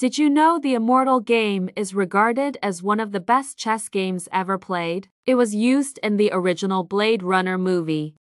Did you know the Immortal Game is regarded as one of the best chess games ever played? It was used in the original Blade Runner movie.